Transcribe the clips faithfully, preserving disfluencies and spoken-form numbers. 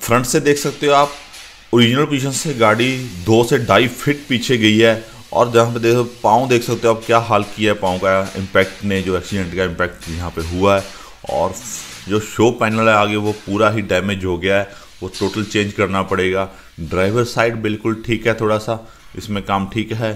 Front से देख सकते हो आप ओरिजिनल पोजीशन से गाड़ी दो से ढाई फीट पीछे गई है। और जहाँ पे देखो पाँव देख सकते हो आप क्या हाल किया है पाँव का, इम्पैक्ट ने जो एक्सीडेंट का इम्पैक्ट यहाँ पे हुआ है। और जो शो पैनल है आगे वो पूरा ही डैमेज हो गया है, वो टोटल चेंज करना पड़ेगा। ड्राइवर साइड बिल्कुल ठीक है, थोड़ा सा इसमें काम ठीक है।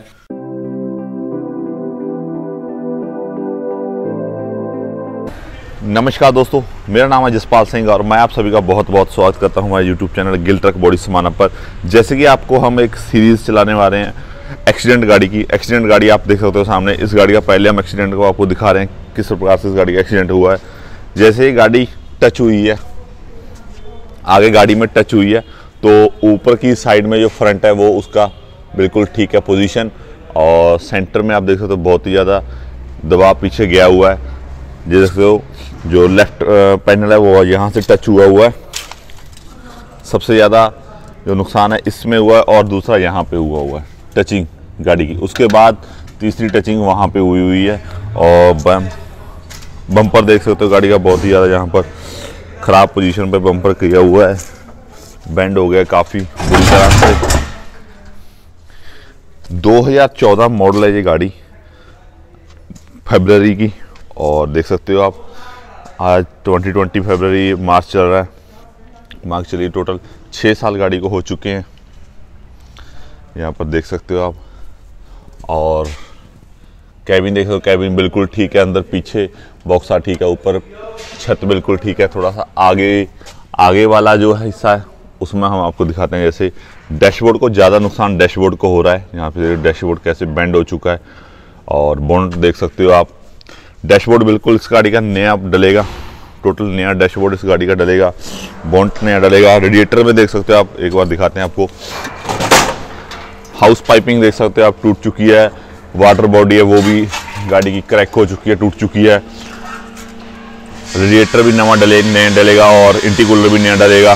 नमस्कार दोस्तों, मेरा नाम है जसपाल सिंह और मैं आप सभी का बहुत बहुत स्वागत करता हूं हमारे YouTube channel Gill truck body Samana पर। जैसे कि आपको हम एक सीरीज़ चलाने वाले हैं एक्सीडेंट गाड़ी की। एक्सीडेंट गाड़ी आप देख सकते हो सामने, इस गाड़ी का पहले हम एक्सीडेंट को आपको दिखा रहे हैं किस प्रकार से इस गाड़ी का एक्सीडेंट हुआ है। जैसे ही गाड़ी टच हुई है, आगे गाड़ी में टच हुई है, तो ऊपर की साइड में जो फ्रंट है वो उसका बिल्कुल ठीक है पोजीशन, और सेंटर में आप देख सकते हो बहुत ही ज़्यादा दबाव पीछे गया हुआ है। जैसे जो लेफ्ट पैनल है वो यहाँ से टच हुआ हुआ है, सबसे ज़्यादा जो नुकसान है इसमें हुआ है, और दूसरा यहाँ पे हुआ हुआ है टचिंग गाड़ी की। उसके बाद तीसरी टचिंग वहाँ पे हुई हुई है, और बम बम्पर देख सकते हो गाड़ी का बहुत ही ज़्यादा यहाँ पर ख़राब पोजीशन पे बम्पर किया हुआ है, बेंड हो गया काफ़ी बुरी तरह से। दो हज़ार चौदह मॉडल है ये गाड़ी, फरवरी की, और देख सकते हो आप आज ट्वेंटी ट्वेंटी फरवरी मार्च चल रहा है। मार्च चलिए टोटल छः साल गाड़ी को हो चुके हैं, यहाँ पर देख सकते हो आप। और कैबिन देख सकते हो, कैबिन बिल्कुल ठीक है, अंदर पीछे बॉक्सा ठीक है, ऊपर छत बिल्कुल ठीक है। थोड़ा सा आगे आगे वाला जो है हिस्सा है उसमें हम आपको दिखाते हैं। जैसे डैशबोर्ड को ज़्यादा नुकसान डैशबोर्ड को हो रहा है, यहाँ पे डैशबोर्ड कैसे बेंड हो चुका है। और बोनट देख सकते हो आप, डैशबोर्ड बिल्कुल इस गाड़ी का नया डलेगा, टोटल नया डैशबोर्ड इस गाड़ी का डलेगा, बोनट नया डलेगा। रेडिएटर में देख सकते हो आप, एक बार दिखाते हैं आपको, हाउस पाइपिंग देख सकते हो आप टूट चुकी है। वाटर बॉडी है वो भी गाड़ी की क्रैक हो चुकी है, टूट चुकी है। रेडिएटर भी नवा डले नया डलेगा, और इंटीकूलर भी नया डलेगा।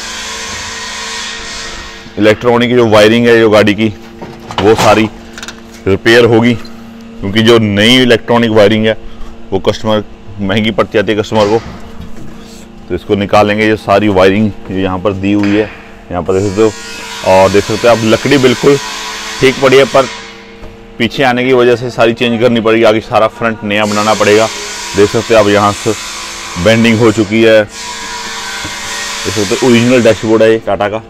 इलेक्ट्रॉनिक की जो वायरिंग है जो गाड़ी की वो सारी रिपेयर होगी, क्योंकि जो नई इलेक्ट्रॉनिक वायरिंग है वो कस्टमर महंगी पड़ती जाती है कस्टमर को, तो इसको निकालेंगे। ये सारी वायरिंग जो यहाँ पर दी हुई है, यहाँ पर देख सकते हो। और देख सकते हो आप लकड़ी बिल्कुल ठीक पड़ी है, पर पीछे आने की वजह से सारी चेंज करनी पड़ेगी, आगे सारा फ्रंट नया बनाना पड़ेगा। देख सकते हो आप यहाँ से बेंडिंग हो चुकी है। देख सकते हो ओरिजिनल डैशबोर्ड है ये टाटा का।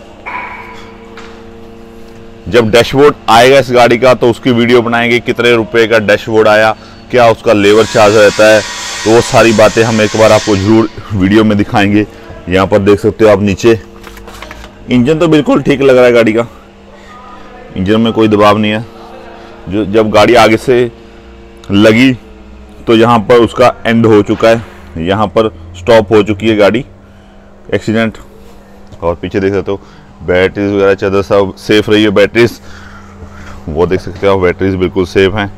जब डैशबोर्ड आएगा इस गाड़ी का तो उसकी वीडियो बनाएंगे, कितने रुपए का डैशबोर्ड आया, क्या उसका लेबर चार्ज रहता है, तो वो सारी बातें हम एक बार आपको जरूर वीडियो में दिखाएंगे। यहाँ पर देख सकते हो आप नीचे इंजन तो बिल्कुल ठीक लग रहा है गाड़ी का, इंजन में कोई दबाव नहीं है। जो जब गाड़ी आगे से लगी तो यहाँ पर उसका एंड हो चुका है, यहाँ पर स्टॉप हो चुकी है गाड़ी, एक्सीडेंट। और पीछे देख सकते हो बैटरीज वगैरह चादर सब सेफ रही है, बैटरीज वो देख सकते हो, बैटरीज बिल्कुल सेफ हैं।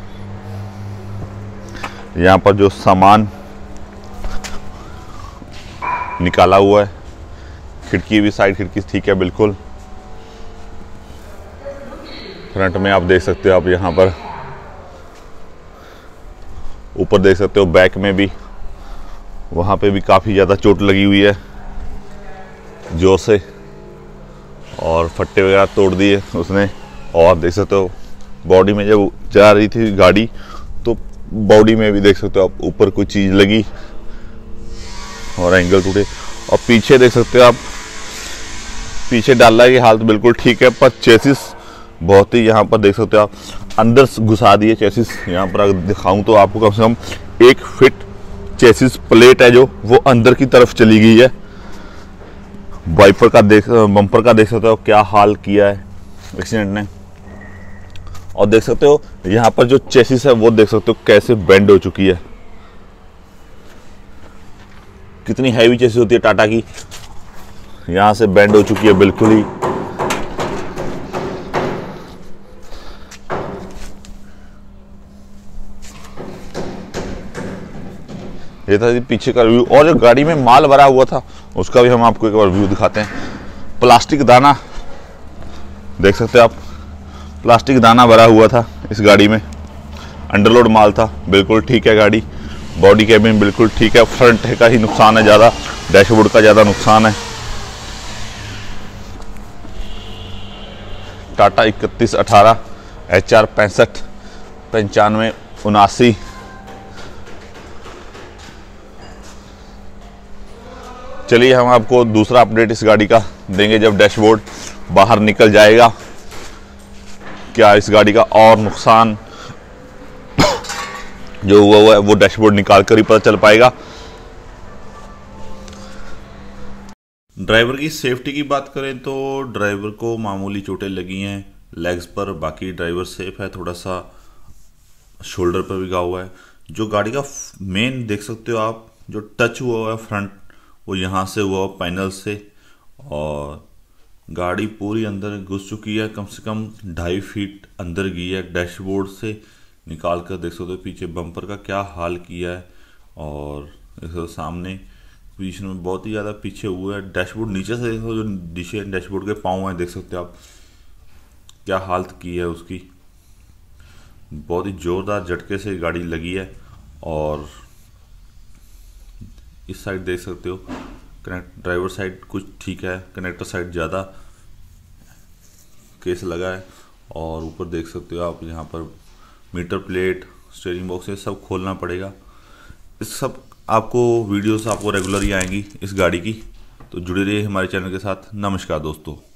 यहाँ पर जो सामान निकाला हुआ है, खिड़की भी साइड खिड़की ठीक है बिल्कुल। फ्रंट में आप देख सकते हो आप, यहाँ पर ऊपर देख सकते हो, बैक में भी वहाँ पे भी काफ़ी ज़्यादा चोट लगी हुई है जोर से, और फट्टे वगैरह तोड़ दिए उसने। और देख सकते हो बॉडी में जब जा रही थी गाड़ी तो बॉडी में भी देख सकते हो आप ऊपर कोई चीज़ लगी और एंगल टूटे। और पीछे देख सकते हो आप, पीछे डाला की हालत बिल्कुल ठीक है, पर चेसिस बहुत ही यहाँ पर देख सकते हो आप अंदर घुसा दिए चेसिस। यहाँ पर अगर दिखाऊं तो आपको कम से कम एक फिट चेसिस प्लेट है जो वो अंदर की तरफ चली गई है। वाइपर का देख बम्पर का देख सकते हो क्या हाल किया है एक्सीडेंट ने। और देख सकते हो यहाँ पर जो चेसिस है वो देख सकते हो कैसे बेंड हो चुकी है, कितनी हैवी चेसिस होती है टाटा की, यहाँ से बेंड हो चुकी है बिल्कुल ही। ये था पीछे का रिव्यू, और जो गाड़ी में माल भरा हुआ था उसका भी हम आपको एक बार व्यू दिखाते हैं। प्लास्टिक दाना देख सकते हैं आप, प्लास्टिक दाना भरा हुआ था इस गाड़ी में, अंडरलोड माल था, बिल्कुल ठीक है गाड़ी। बॉडी कैबिन बिल्कुल ठीक है, फ्रंट का ही नुकसान है ज़्यादा, डैशबोर्ड का ज़्यादा नुकसान है। टाटा इकतीस अठारह एच आर पैंसठ पंचानवे उनासी। चलिए हम आपको दूसरा अपडेट इस गाड़ी का देंगे जब डैशबोर्ड बाहर निकल जाएगा। क्या इस गाड़ी का और नुकसान जो हुआ हुआ है वो डैशबोर्ड निकाल कर ही पता चल पाएगा। ड्राइवर की सेफ्टी की बात करें तो ड्राइवर को मामूली चोटें लगी हैं लेग्स पर, बाकी ड्राइवर सेफ है। थोड़ा सा शोल्डर पर भी घाव हुआ है। जो गाड़ी का मेन देख सकते हो आप, जो टच हुआ हुआ है फ्रंट, वो यहाँ से हुआ पैनल से, और गाड़ी पूरी अंदर घुस चुकी है। कम से कम ढाई फीट अंदर गई है। डैशबोर्ड से निकाल कर देख सकते हो पीछे बम्पर का क्या हाल किया है, और देखो सामने पोजीशन में बहुत ही ज़्यादा पीछे हुआ है। डैशबोर्ड नीचे से देखो, जो नीचे डैशबोर्ड के पाँव हैं देख सकते हो आप, क्या हालत की है उसकी। बहुत ही ज़ोरदार झटके से गाड़ी लगी है। और इस साइड देख सकते हो कनेक्ट ड्राइवर साइड कुछ ठीक है, कनेक्टर साइड ज़्यादा केस लगा है। और ऊपर देख सकते हो आप, यहाँ पर मीटर प्लेट, स्टीयरिंग बॉक्स, ये सब खोलना पड़ेगा। इस सब आपको वीडियोस आपको रेगुलर ही आएंगी इस गाड़ी की, तो जुड़े रहिए हमारे चैनल के साथ। नमस्कार दोस्तों।